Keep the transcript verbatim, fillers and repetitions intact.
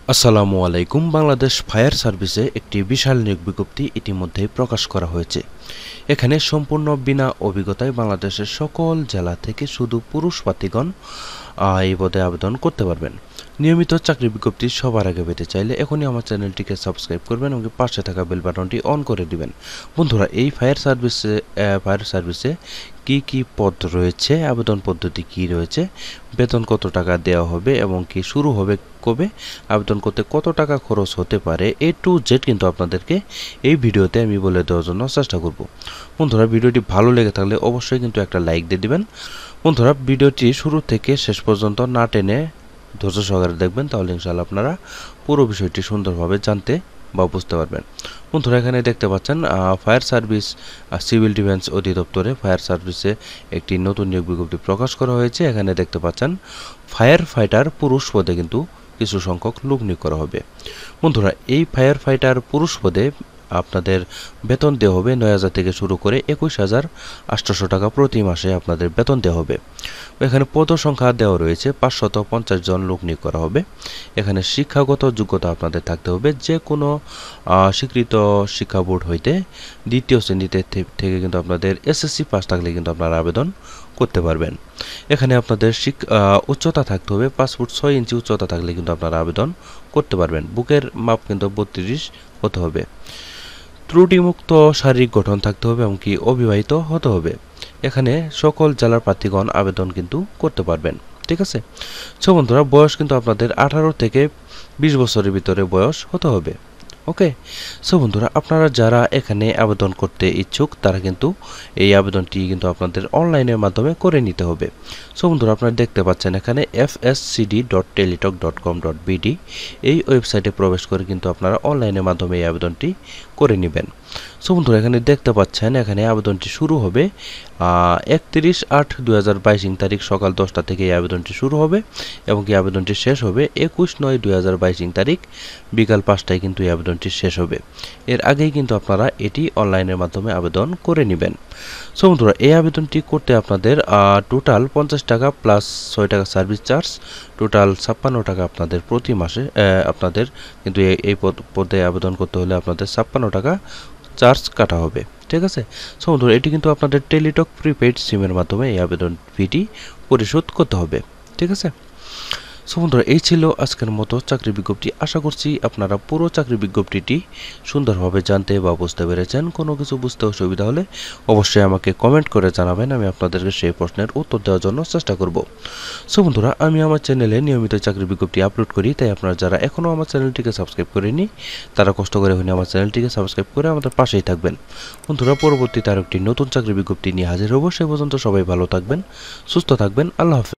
আসসালামু আলাইকুম। বাংলাদেশ ফায়ার সার্ভিসে একটি বিশাল নিয়োগ বিজ্ঞপ্তি ইতিমধ্যেই প্রকাশ করা হয়েছে। এখানে সম্পূর্ণ বিনা অভিজ্ঞতায় বাংলাদেশের সকল জেলা থেকে শুধু পুরুষ প্রার্থীগণ এই পদে আবেদন করতে পারবেন। নিয়মিত চাকরি বিজ্ঞপ্তি সবার আগে পেতে চাইলে এখনই আমার চ্যানেলটিকে সাবস্ক্রাইব করবেন এবং পাশে থাকা বেল বাটনটি অন করে দিবেন। বন্ধুরা, এই ফায়ার সার্ভিসে ফায়ার সার্ভিসে কি কি পদ রয়েছে, আবেদন পদ্ধতি কি রয়েছে, বেতন কত টাকা দেওয়া হবে এবং কি শুরু হবে কবে, আবেদন করতে কত টাকা খরচ হতে পারে, এ টু জেড কিন্তু আপনাদেরকে এই ভিডিওতে আমি বলে দেওয়ার জন্য চেষ্টা করব। বন্ধুরা, ভিডিওটি ভালো লেগে থাকলে অবশ্যই কিন্তু একটা লাইক দিয়ে দিবেন। বন্ধুরা, ভিডিওটি শুরু থেকে শেষ পর্যন্ত না টেনে ধৈর্য সহকারে দেখবেন, তাহলে ইনশাআল্লাহ আপনারা পুরো বিষয়টি সুন্দরভাবে জানতে বা বুঝতে পারবেন। বন্ধুরা, এখানে দেখতে পাচ্ছেন ফায়ার সার্ভিস সিভিল ডিফেন্স অধিদপ্তরে ফায়ার সার্ভিসে একটি নতুন নিয়োগ বিজ্ঞপ্তি প্রকাশ করা হয়েছে। এখানে দেখতে পাচ্ছেন ফায়ার ফাইটার পুরুষ পদে কিন্তু কিছু সংখ্যক লোক নিয়োগ করা হবে। বন্ধুরা, এই ফায়ার ফাইটার পুরুষ পদে আপনাদের বেতন দেওয়া হবে নয় হাজার থেকে শুরু করে একুশ হাজার আটশোশো টাকা প্রতি মাসে আপনাদের বেতন দেওয়া হবে। এখানে পদ সংখ্যা দেওয়া রয়েছে পাঁচশত পঞ্চাশ জন লোক নিয়োগ করা হবে। এখানে শিক্ষাগত যোগ্যতা আপনাদের থাকতে হবে যে কোনো স্বীকৃত শিক্ষা বোর্ড হইতে দ্বিতীয় শ্রেণীতে থেকে কিন্তু আপনাদের এসএসসি পাস থাকলে কিন্তু আপনারা আবেদন করতে পারবেন। এখানে আপনাদের উচ্চতা থাকতে হবে পাঁচ ফুট ছয় ইঞ্চি উচ্চতা থাকলে কিন্তু আপনারা আবেদন করতে পারবেন। বুকের মাপ কিন্তু বত্রিশ হতে হবে। ত্রুটিমুক্ত শারীরিক গঠন থাকতে হবে এবং কি অবিবাহিত হতে হবে। এখানে সকল জেলার প্রার্থীগণ আবেদন কিন্তু করতে পারবেন। ঠিক আছে। সো বন্ধুরা, বয়স কিন্তু আপনাদের আঠারো থেকে বিশ বছরের ভিতরে বয়স হতে হবে। ওকে। সো বন্ধুরা, আপনারা যারা এখানে আবেদন করতে ইচ্ছুক তারা কিন্তু এই আবেদনটি কিন্তু আপনাদের অনলাইনের মাধ্যমে করে নিতে হবে। সো বন্ধুরা, আপনারা দেখতে পাচ্ছেন এখানে F S C D dot Teletalk dot com dot BD এই ওয়েবসাইটে প্রবেশ করে কিন্তু আপনারা অনলাইনের মাধ্যমে এই আবেদনটি করে নেবেন। সো বন্ধুরা, এখানে দেখতে পাচ্ছেন এখানে আবেদনটি শুরু হবে একত্রিশ আট দুই হাজার বাইশ ইং তারিখ সকাল দশটা থেকে এই আবেদনটি শুরু হবে এবং এই আবেদনটি শেষ হবে একুশ নয় দুই হাজার বাইশ ইং তারিখ বিকাল পাঁচটায় কিন্তু এই আবেদনটি শেষ হবে। এর আগেই কিন্তু আপনারা এটি অনলাইনের মাধ্যমে আবেদন করে নেবেন। সো বন্ধুরা, এই আবেদনটি করতে আপনাদের টোটাল পঞ্চাশ টাকা প্লাস ছয় টাকা সার্ভিস চার্জ, টোটাল ছাপ্পান্ন টাকা আপনাদের প্রতি মাসে আপনাদের কিন্তু এই পদে আবেদন করতে হলে আপনাদের ছাপ্পান্ন টাকা চার্জ কাটা হবে। ঠিক আছে। সো বন্ধুরা, এটি কিন্তু আপনাদের টেলিটক প্রিপেইড সিমের মাধ্যমে এই আবেদন ফিটি পরিশোধ করতে হবে। ঠিক আছে। সো বন্ধুরা, এই ছিল আজকের মতো চাকরি বিজ্ঞপ্তি। আশা করছি আপনারা পুরো চাকরি বিজ্ঞপ্তিটি সুন্দরভাবে জানতে বা বুঝতে পেরেছেন। কোনো কিছু বুঝতে অসুবিধা হলে অবশ্যই আমাকে কমেন্ট করে জানাবেন, আমি আপনাদেরকে সেই প্রশ্নের উত্তর দেওয়ার জন্য চেষ্টা করব। সো বন্ধুরা, আমি আমার চ্যানেলে নিয়মিত চাকরি বিজ্ঞপ্তি আপলোড করি, তাই আপনারা যারা এখনও আমার চ্যানেলটিকে সাবস্ক্রাইব করেনি তারা কষ্ট করে হয়নি আমার চ্যানেলটিকে সাবস্ক্রাইব করে আমাদের পাশেই থাকবেন। বন্ধুরা, পরবর্তীতে আরও একটি নতুন চাকরি বিজ্ঞপ্তি নিয়ে হাজির হব। সে পর্যন্ত সবাই ভালো থাকবেন, সুস্থ থাকবেন। আল্লাহ হাফেজ।